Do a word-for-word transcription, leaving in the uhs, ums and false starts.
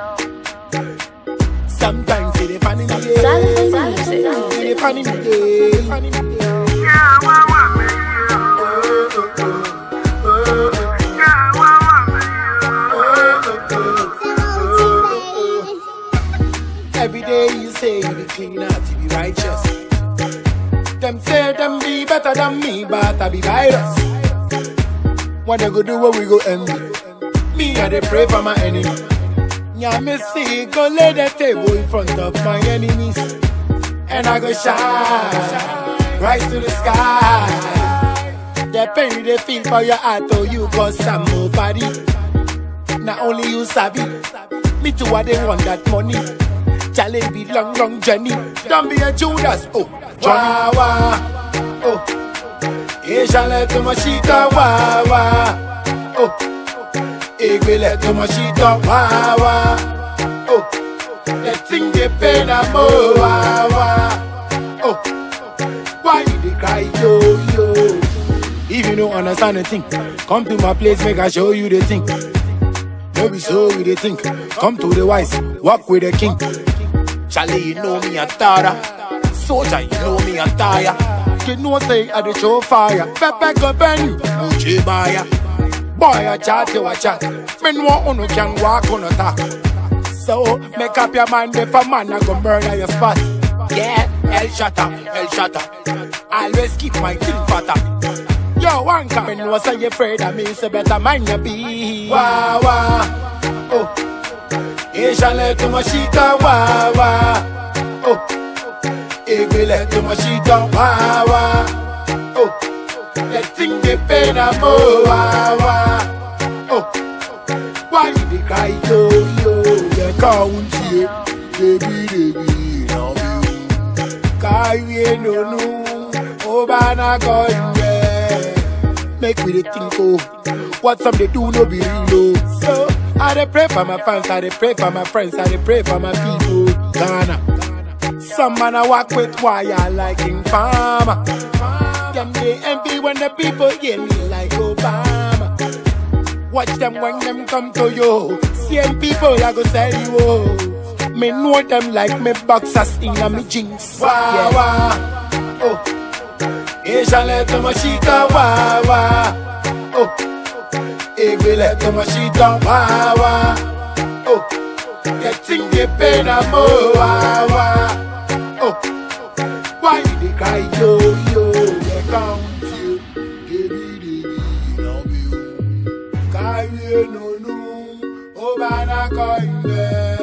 Sometimes they funny me, they funny me, they funny me. Every day you say you be clean out, you be righteous. Them say them be better than me, but I be virus. When they go do what we go envy. Me I they pray for my enemy. Yeah, me see go lay the table in front of my enemies, and I go shine rise to the sky. The pain they feel for your heart, oh you got some nobody. Not only you sabi, me too I they want that money. Challenge be long, long journey. Don't be a Judas. Oh, wah wah. Oh, Asian let to my shito. Wah wah. Oh, Igwe let to my shito. Wah wah. Oh, the thing they pay na mo. Wah wah. Oh, why you they cry yo yo? If you don't understand the thing, come to my place, make I show you the thing. Maybe so we they think. Come to the wise, walk with the king. Charlie, you know me a Tara. Soldier, you know me a tire. You know say I the show fire. Pepe go burn you, Uchi buyer. Boy a chat, you a chat. Men want uno can walk on a talk. So make up your mind if a man I go murder your spot. Yeah, El Shatta, El Shatta. Always keep my thing fatter. Yo, one come know say you afraid of me, so better mind your be. Wah wah, oh. Asian let to my shito, wah wah. Oh, Igwe let to my shito, wah wah. Oh, the thing they pay na mo, wah wah. Oh, why you they cry yo yo? They count you, baby baby, no me. Carry no no, oh bana going there. Make me the think oh, what some they do no be real. So I dey pray for my fans, I dey pray for my friends, I dey pray for my people. Ghana, some man I walk with wire like in farmer. Them they envy when the people hear me like Obama. Watch them when them come to you. Same people I go tell you oh. Me know them like me boxers in a me jeans. Wah wah, oh. Asian let to my shita, wah wah, oh. Igwe let to my shito, wah wah. Oh, the thing they pay na mo, wah wah. Oh, why you they cry yo yo? They count you, baby baby, no be you. Carry no no, oh bana going there.